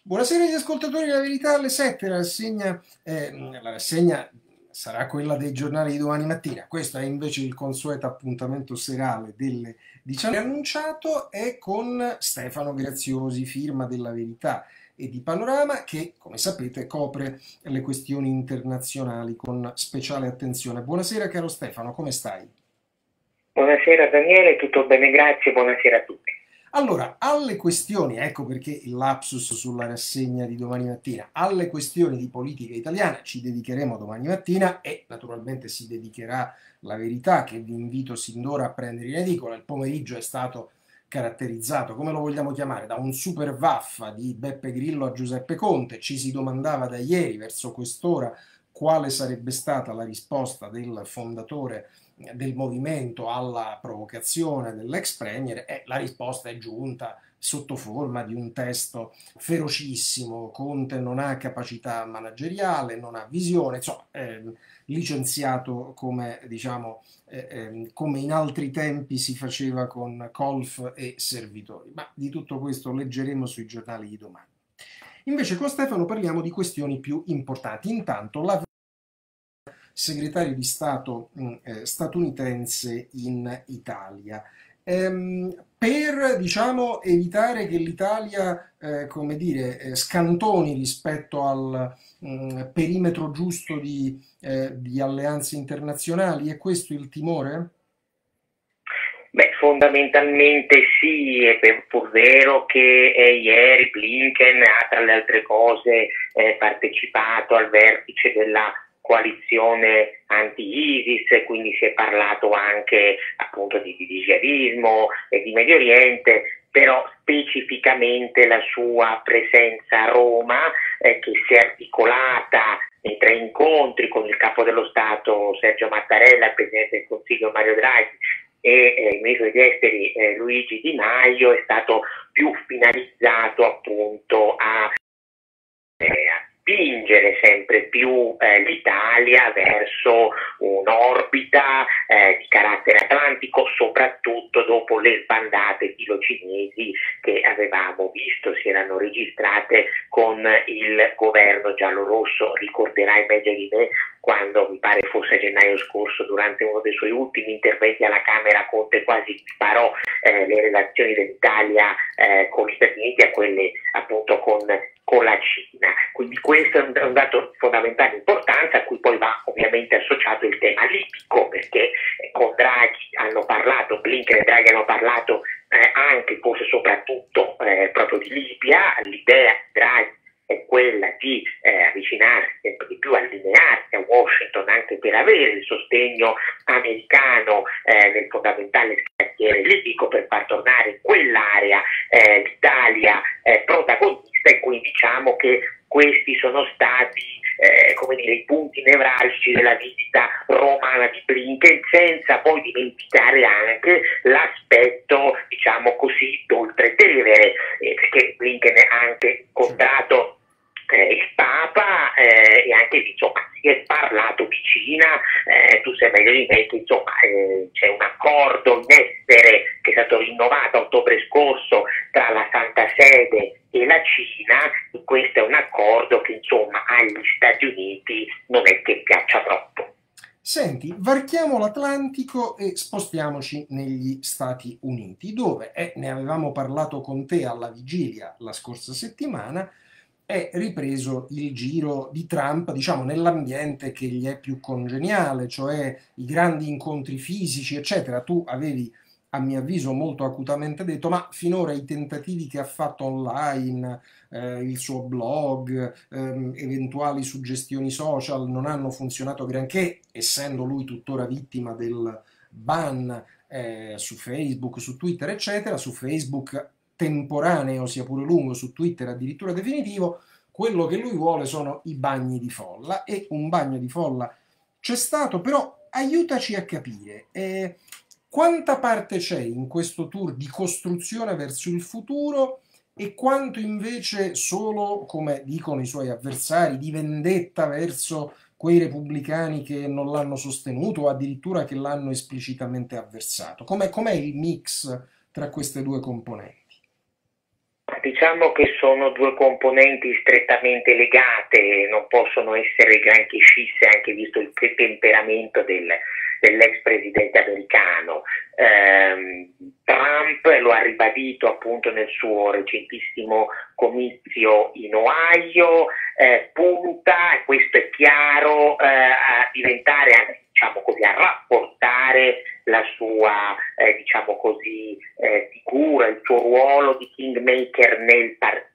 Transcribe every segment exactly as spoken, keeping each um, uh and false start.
Buonasera agli ascoltatori della Verità alle sette, la rassegna, eh, la rassegna sarà quella dei giornali di domani mattina. Questo è invece il consueto appuntamento serale delle diciannove. Annunciato è con Stefano Graziosi, firma della Verità e di Panorama, che come sapete copre le questioni internazionali con speciale attenzione. Buonasera caro Stefano, come stai? Buonasera Daniele, tutto bene, grazie, buonasera a tutti. Allora, alle questioni, ecco perché il lapsus sulla rassegna di domani mattina, alle questioni di politica italiana ci dedicheremo domani mattina e naturalmente si dedicherà La Verità, che vi invito sin d'ora a prendere in edicola. Il pomeriggio è stato caratterizzato, come lo vogliamo chiamare, da un super vaffa di Beppe Grillo a Giuseppe Conte. Ci si domandava da ieri, verso quest'ora, quale sarebbe stata la risposta del fondatore del movimento alla provocazione dell'ex premier, e la risposta è giunta sotto forma di un testo ferocissimo. Conte non ha capacità manageriale, non ha visione, insomma, eh, licenziato come, diciamo, eh, eh, come in altri tempi si faceva con colf e servitori. Ma di tutto questo leggeremo sui giornali di domani. Invece con Stefano parliamo di questioni più importanti. Intanto la segretario di Stato mh, eh, statunitense in Italia. Ehm, per diciamo, evitare che l'Italia eh, come dire, eh, scantoni rispetto al mh, perimetro giusto di, eh, di alleanze internazionali, è questo il timore? Beh, fondamentalmente sì, è per- pur vero che eh, ieri Blinken ha tra le altre cose eh, partecipato al vertice della coalizione anti-ISIS, e quindi si è parlato anche appunto di, di jihadismo e di Medio Oriente, però specificamente la sua presenza a Roma, eh, che si è articolata nei tre incontri con il capo dello Stato Sergio Mattarella, il Presidente del Consiglio Mario Draghi e eh, il ministro degli esteri eh, Luigi Di Maio, è stato più finalizzato appunto a, eh, a spingere sempre più eh, l'Italia verso un'orbita eh, di carattere atlantico, soprattutto dopo le sbandate filocinesi che avevamo visto si erano registrate con il governo giallorosso. Ricorderai meglio di me quando, mi pare fosse a gennaio scorso, durante uno dei suoi ultimi interventi alla Camera, Conte quasi sparò eh, le relazioni dell'Italia eh, con gli Stati Uniti a quelle appunto con, con la Cina. Quindi questo è un, è un dato fondamentale di importanza, a cui poi va ovviamente associato il tema libico, perché eh, con Draghi hanno parlato, Blinken e Draghi hanno parlato eh, anche, forse soprattutto, eh, proprio di Libia. L'idea di Draghi è quella di eh, avvicinarsi sempre di più, allinearsi a Washington, anche per avere il sostegno americano eh, nel fondamentale scacchiere libico, per far tornare in quell'area eh, l'Italia eh, protagonista. E quindi diciamo che questi sono stati eh, come dire, i punti nevralgici della visita romana di Blinken, senza poi dimenticare anche l'aspetto, diciamo così, d'oltretevere, eh, perché Blinken ha anche incontrato eh, il Papa eh, e anche lì insomma si è parlato di Cina. Eh, tu sai meglio di me che insomma eh, c'è un accordo in essere che è stato rinnovato a ottobre scorso tra la Santa Sede e la Cina, e questo è un accordo che insomma agli Stati Uniti non è che piaccia troppo. Senti, varchiamo l'Atlantico e spostiamoci negli Stati Uniti, dove, eh, ne avevamo parlato con te alla vigilia la scorsa settimana, è ripreso il giro di Trump, diciamo, nell'ambiente che gli è più congeniale, cioè i grandi incontri fisici, eccetera. Tu avevi, a mio avviso, molto acutamente detto, ma finora i tentativi che ha fatto online, eh, il suo blog, ehm, eventuali suggestioni social non hanno funzionato granché, essendo lui tuttora vittima del ban eh, su Facebook, su Twitter, eccetera. Su Facebook temporaneo, sia pure lungo, su Twitter addirittura definitivo. Quello che lui vuole sono i bagni di folla, e un bagno di folla c'è stato. Però aiutaci a capire eh, quanta parte c'è in questo tour di costruzione verso il futuro e quanto invece solo, come dicono i suoi avversari, di vendetta verso quei repubblicani che non l'hanno sostenuto o addirittura che l'hanno esplicitamente avversato. Com'è, com'è il mix tra queste due componenti? diciamo che sono due componenti strettamente legate, non possono essere granché scisse, anche visto il temperamento del, dell'ex presidente americano. Eh, Trump lo ha ribadito appunto nel suo recentissimo comizio in Ohio, eh, punta, e questo è chiaro, eh, a diventare, diciamo così, a rapportare la sua, eh, diciamo così, eh, figura, il suo ruolo di kingmaker nel partito.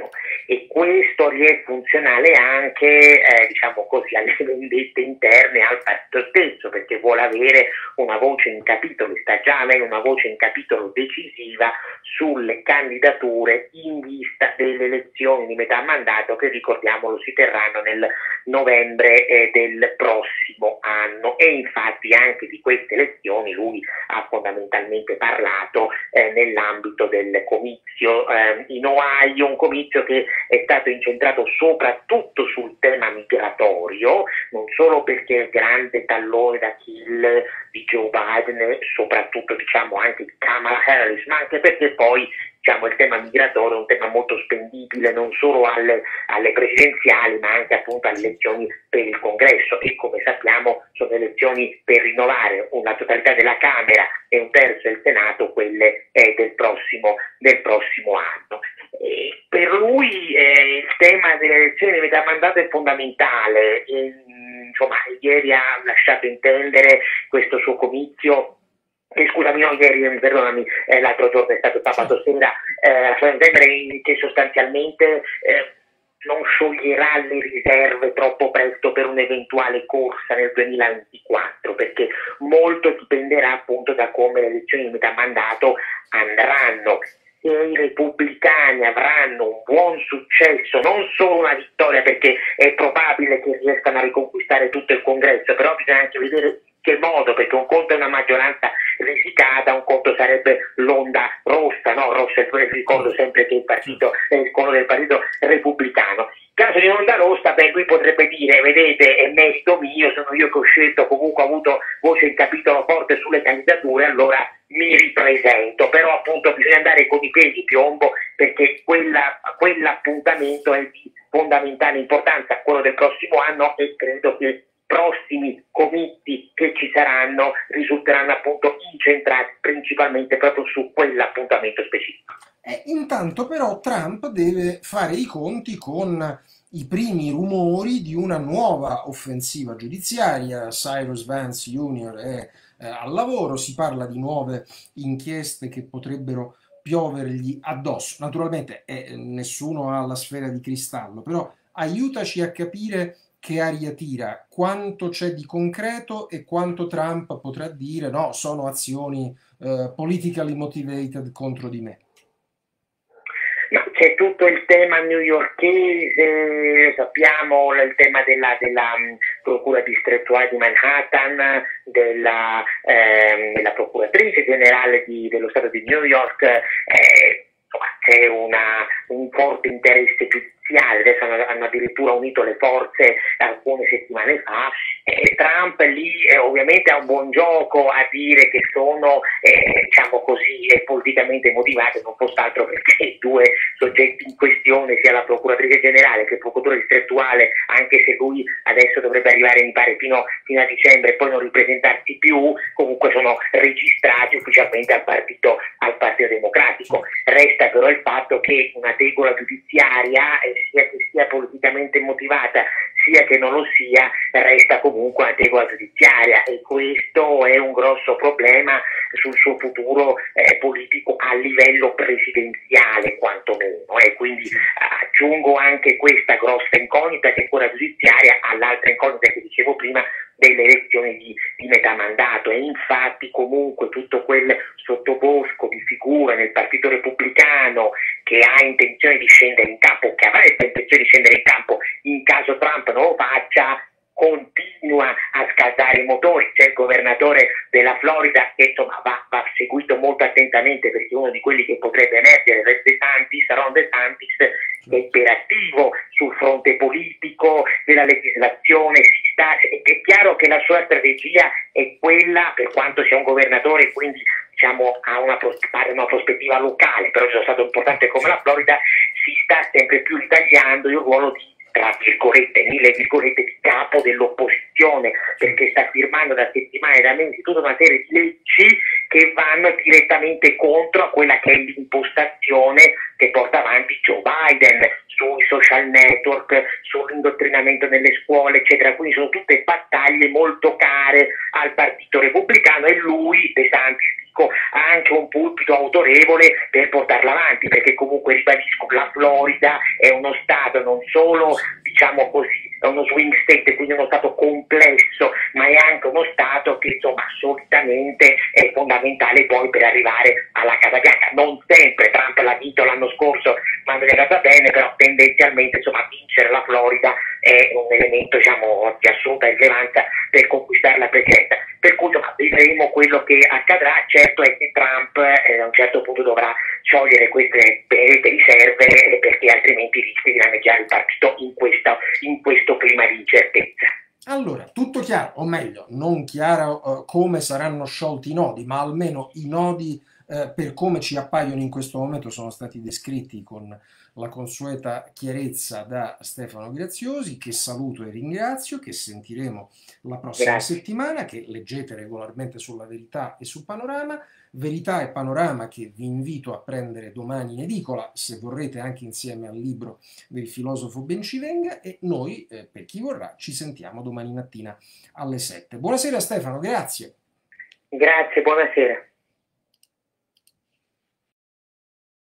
E questo gli è funzionale anche, eh, diciamo così, alle vendette interne al partito stesso, perché vuole avere una voce in capitolo, sta già avendo una voce in capitolo decisiva sulle candidature in vista delle elezioni di metà mandato che, ricordiamolo, si terranno nel novembre eh, del prossimo anno. E infatti anche di queste elezioni lui ha fondamentalmente parlato eh, nell'ambito del comizio eh, in Ohio, un comizio che è stato incentrato soprattutto sul tema migratorio, non solo perché è il grande tallone d'Achille di Joe Biden, soprattutto diciamo anche di Kamala Harris, ma anche perché poi diciamo il tema migratorio è un tema molto spendibile non solo alle, alle presidenziali ma anche appunto alle elezioni per il Congresso, e come sappiamo sono elezioni per rinnovare una totalità della Camera e un terzo del Senato, quelle eh, del prossimo del prossimo anno. E per lui eh, il tema delle elezioni di metà mandato è fondamentale. E, insomma, ieri ha lasciato intendere questo suo comizio, eh, scusami, no, ieri, perdonami, eh, l'altro giorno è stato sabato sera, eh, ha lasciato intendere che sostanzialmente eh, non scioglierà le riserve troppo presto per un'eventuale corsa nel duemilaventiquattro, perché molto dipenderà appunto da come le elezioni di metà mandato andranno. Se i repubblicani avranno un buon successo, non solo una vittoria, perché è probabile che riescano a riconquistare tutto il Congresso, però bisogna anche vedere che modo, perché un conto è una maggioranza risicata, un conto sarebbe l'onda rossa, no? Rossa, ricordo sempre che il partito è il colore del partito repubblicano. In caso di onda rossa, beh, lui potrebbe dire, vedete, è merito mio, sono io che ho scelto, comunque ho avuto voce in capitolo forte sulle candidature, allora mi ripresento. Però appunto bisogna andare con i piedi di piombo, perché quella, quell'appuntamento è di fondamentale importanza, quello del prossimo anno, e credo che prossimi comizi che ci saranno risulteranno appunto incentrati principalmente proprio su quell'appuntamento specifico. Eh, intanto però Trump deve fare i conti con i primi rumori di una nuova offensiva giudiziaria. Cyrus Vance junior è eh, al lavoro, si parla di nuove inchieste che potrebbero piovergli addosso. Naturalmente eh, nessuno ha la sfera di cristallo, però aiutaci a capire che aria tira, quanto c'è di concreto e quanto Trump potrà dire no, sono azioni eh, politically motivated contro di me. No, c'è tutto il tema newyorkese, sappiamo il tema della, della um, procura distrettuale di Manhattan, della, eh, della procuratrice generale di, dello Stato di New York, eh, insomma, c'è una, un forte interesse giudiziario. Adesso hanno, hanno addirittura unito le forze alcune settimane fa, e Trump lì eh, ovviamente ha un buon gioco a dire che sono eh, diciamo così eh, politicamente motivate, non fosse altro perché i due soggetti in questione, sia la procuratrice generale che il procuratore distrettuale, anche se lui adesso dovrebbe arrivare mi pare fino, fino a dicembre e poi non ripresentarsi più, comunque sono registrati ufficialmente al partito, al partito democratico. Resta però il fatto che una tegola giudiziaria, eh, sia che sia politicamente motivata sia che non lo sia, resta comunque una tegola giudiziaria, e questo è un grosso problema sul suo futuro eh, politico a livello presidenziale quantomeno, e eh. quindi aggiungo anche questa grossa incognita che è quella giudiziaria all'altra incognita che dicevo prima delle elezioni di, di metà mandato. E infatti comunque tutto quel sottobosco di figure nel partito repubblicano che ha intenzione di scendere in campo, che avrebbe intenzione di scendere in campo in caso Trump non lo faccia, continua a scaldare i motori. C'è il governatore della Florida che insomma va, va seguito molto attentamente, perché è uno di quelli che potrebbe emergere, DeSantis, Ron DeSantis, che è iperattivo sul fronte politico della legislazione. Si sta, è chiaro che la sua strategia è quella, per quanto sia un governatore, quindi diciamo, ha una, una prospettiva locale, però c'è stato importante come la Florida, si sta sempre più ritagliando il ruolo di, tra virgolette, mille virgolette, di capo dell'opposizione, perché sta firmando da settimane, da mesi, tutta una serie di leggi che vanno direttamente contro a quella che è l'impostazione che porta avanti Joe Biden sui social network, sull'indottrinamento nelle scuole, eccetera. Quindi sono tutte battaglie molto care al Partito Repubblicano e lui, De Santis, ha anche un pulpito autorevole per portarla avanti, perché comunque, ribadisco, la Florida è uno stato non solo, diciamo così, è uno swing state, quindi uno stato complesso, ma è anche uno stato che insomma solitamente è fondamentale poi per arrivare alla Casa Bianca. Non sempre, Trump l'ha vinto l'anno scorso, ma non è andata bene, però tendenzialmente insomma vincere la Florida è un elemento, diciamo, di assoluta rilevanza per conquistare la presidenza. Per cui insomma vedremo quello che accadrà. Certo è che Trump eh, a un certo punto dovrà sciogliere queste benedette riserve, eh, perché altrimenti rischia di danneggiare il partito in, questa, in questo clima di incertezza. Allora, tutto chiaro, o meglio, non chiaro uh, come saranno sciolti i nodi, ma almeno i nodi uh, per come ci appaiono in questo momento sono stati descritti con la consueta chiarezza da Stefano Graziosi, che saluto e ringrazio, che sentiremo la prossima Grazie. settimana, che leggete regolarmente sulla Verità e su Panorama. Verità e Panorama che vi invito a prendere domani in edicola, se vorrete anche insieme al libro del filosofo Bencivenga, e noi, eh, per chi vorrà, ci sentiamo domani mattina alle sette. Buonasera Stefano, grazie. Grazie, buonasera.